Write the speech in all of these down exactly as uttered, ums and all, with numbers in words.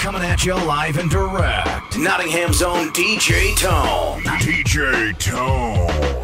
coming at you live and direct. Nottingham's own D J Tone. D J Tone.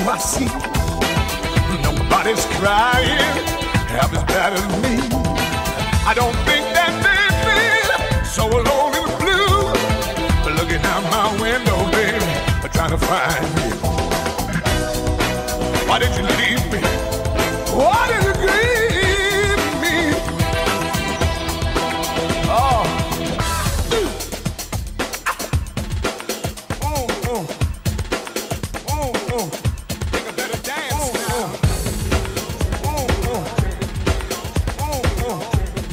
Nobody's crying half as bad as me. I don't think that made me so alone in the blue. Looking out my window, baby, trying to find me. Why did you leave me? Why did you grieve me? Oh. Oh, oh. Oh, oh. Think I better dance now. Oh, oh. Oh, oh.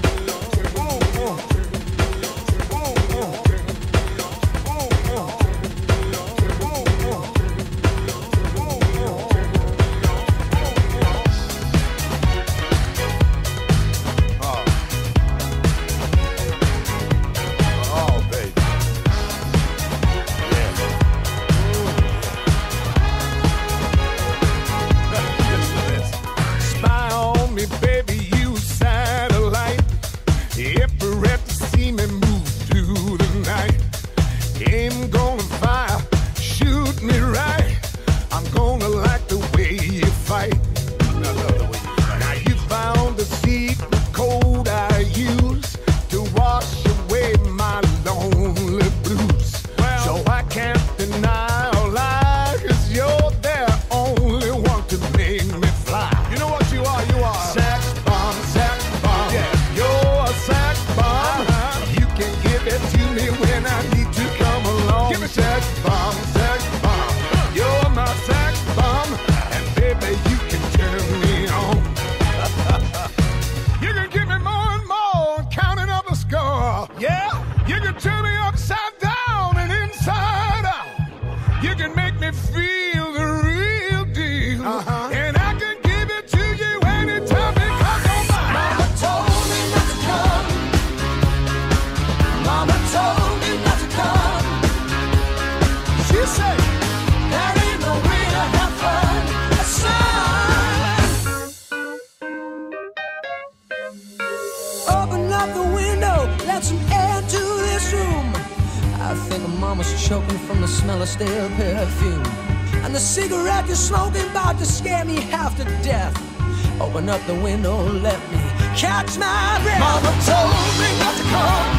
Choking from the smell of stale perfume, and the cigarette you're smoking about to scare me half to death. Open up the window, let me catch my breath. Mama told me not to come.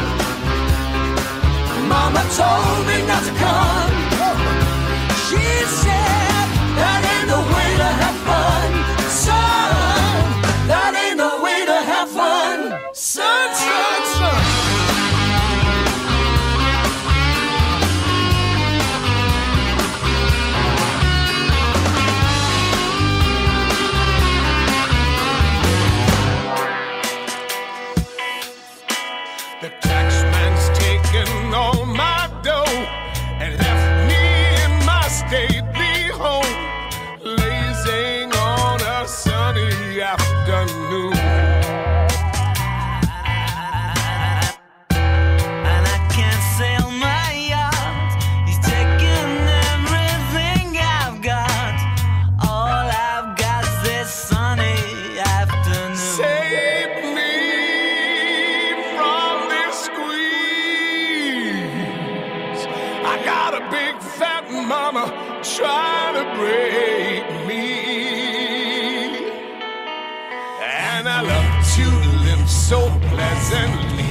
Mama told me not to come. She said that ain't the way to have fun, son. That ain't the way to have fun, son, son, son. All my dough and left me in my stately home, lazing on a sunny afternoon. And I can't sail my yacht. He's taking everything I've got. All I've got is this sunny afternoon. Save me from this squeeze. I got a big fat mama trying to break me, and I love to live so pleasantly.